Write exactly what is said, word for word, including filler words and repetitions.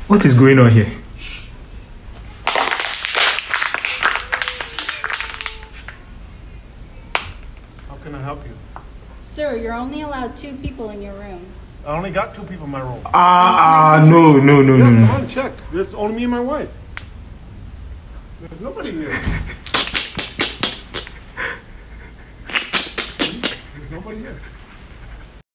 What is going on here? How can I help you? Sir, you're only allowed two people in your room. I only got two people in my room. Ah, uh, no, no, no, Yeah, no, come no. on, check. There's only me and my wife. There's nobody here. There's nobody here.